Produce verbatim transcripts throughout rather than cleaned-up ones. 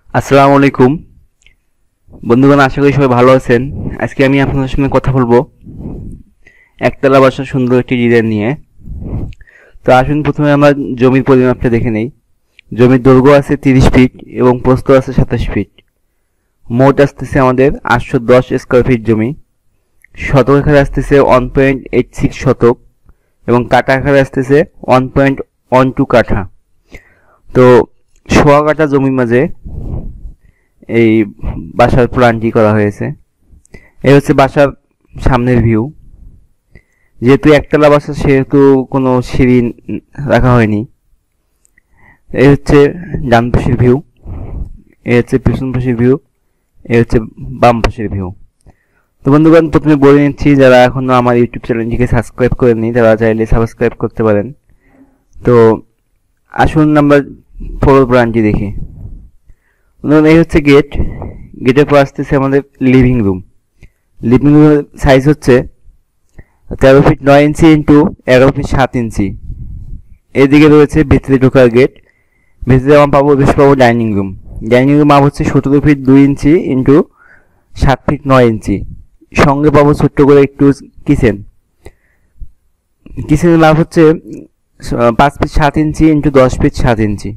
আসসালামু আলাইকুম বন্ধুগণ, আশা করি সবাই ভালো আছেন। আজকে আমি আপনাদের সঙ্গে কথা বলবো একতলা বাসার সুন্দর একটি ডিজাইন নিয়ে। তো আসুন প্রথমে আমরা জমির পরিমাপটা দেখে নেই। জমির দৈর্ঘ্য আছে তিরিশ ফিট এবং প্রস্থ আছে সাতাশ ফিট। মোট আসতেছে আমাদের আটশো দশ স্কোয়ার ফিট জমি। শতক আকারে আসতেছে ওয়ান পয়েন্ট এইট সিক্স শতক এবং কাঠা আকারে আসতেছে ওয়ান পয়েন্ট ওয়ান টু কাঠা। তো সোয়া কাঠা জমির মাঝে এই বাসার প্ল্যানটি করা হয়েছে। এই হচ্ছে বাসার সামনের ভিউ। যেহেতু একতলা বাসা সেহেতু কোনো সিঁড়ি রাখা হয়নি। এই হচ্ছে ডান পাশের ভিউ, এই হচ্ছে পেছন পাশের ভিউ, এই হচ্ছে বাম পাশের ভিউ। তো বন্ধুগণ, প্রথমে বলে নিচ্ছি, যারা এখনো আমার ইউটিউব চ্যানেলটিকে সাবস্ক্রাইব করেননি তারা চাইলে সাবস্ক্রাইব করতে পারেন। তো আসুন আমরা ফ্লোর প্ল্যানটি দেখি। এই হচ্ছে গেট। গেটের পর আসতেছে আমাদের লিভিং রুম। লিভিং রুমের সাইজ হচ্ছে তেরো ফিট নয় ইঞ্চি ইন্টু এগারো ফিট সাত ইঞ্চি। এদিকে রয়েছে ভিতরে ঢোকার গেট। ভিতরে আমরা পাবো বেশ পাবো ডাইনিং রুম। ডাইনিং রুম মাপ হচ্ছে সতেরো ফিট দুই ইঞ্চি ইন্টু সাত ফিট নয় ইঞ্চি। সঙ্গে পাবো ছোট্ট করে একটু কিচেন। কিচেনের মাপ হচ্ছে পাঁচ ফিট সাত ইঞ্চি ইন্টু দশ ফিট সাত ইঞ্চি।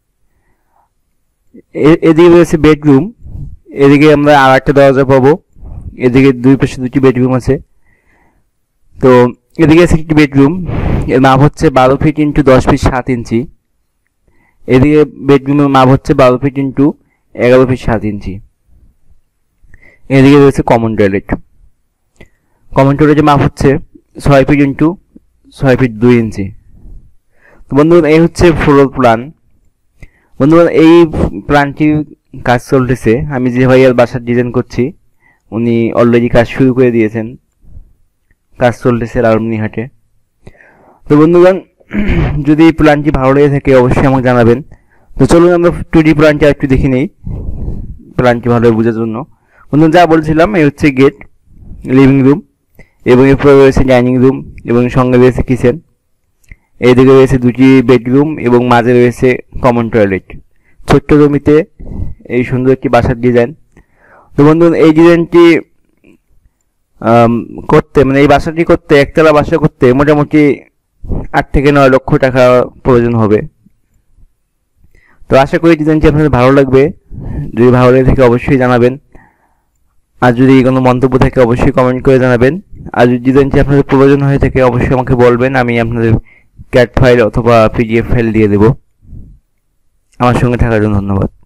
এদিকে রয়েছে বেডরুম। এদিকে আমরা আর একটা দরজা পাবো। এদিকে দুই পাশে দুটি বেডরুম আছে। তো এদিকে আছে একটি বেডরুম, এর মাপ হচ্ছে বারো ফিট ইন্টু দশ ফিট সাত ইঞ্চি। এদিকে বেডরুমের মাপ হচ্ছে বারো ফিট ইন্টু এগারো ফিট সাত ইঞ্চি। এদিকে রয়েছে কমন টয়লেট। কমন টয়লেটের মাপ হচ্ছে ছয় ফিট ইন্টু ছয় ফিট দুই ইঞ্চি। তো বন্ধুগণ, এই হচ্ছে ফ্লোর প্ল্যান। বন্ধুগণ, এই প্ল্যানটির কাজ চলতেছে। আমি যে ভাইয়ার বাসার ডিজাইন করছি উনি অলরেডি কাজ শুরু করে দিয়েছেন। কাজ চলতেছে লালমনিরহাটে। তো বন্ধুগণ, যদি এই প্ল্যানটি ভালো লেগে থাকে অবশ্যই আমাকে জানাবেন। তো চলুন আমরা টু ডি প্ল্যানটি একটু দেখে নিই প্ল্যানটি ভালোভাবে বোঝার জন্য। বন্ধুগণ, যা বলছিলাম, এই হচ্ছে গেট, লিভিং রুম এবং এরপরে রয়েছে ডাইনিং রুম এবং সঙ্গে রয়েছে কিচেন। এইদিকে রয়েছে দুটি বেডরুম এবং মাঝে রয়েছে কমন টয়লেট। ছোট্ট জমিতে এই সুন্দর একটি বাসার ডিজাইন। তো বন্ধুগণ, এই ডিজাইনটি করতে মানে এই বাসাটি করতে একতলা বাসা করতে মোটামুটি আট থেকে নয় লক্ষ টাকা প্রয়োজন হবে। তো আশা করি ডিজাইনটি আপনাদের ভালো লাগবে। যদি ভালো লেগে থাকে অবশ্যই জানাবেন। আর যদি কোনো মন্তব্য থাকে অবশ্যই কমেন্ট করে জানাবেন। আর যদি ডিজাইনটি আপনাদের প্রয়োজন হয়ে থাকে অবশ্যই আমাকে বলবেন, আমি আপনাদের ক্যাট ফাইল অথবা পিডিএফ ফাইল দিয়ে দেব। আমার সঙ্গে থাকার জন্য ধন্যবাদ।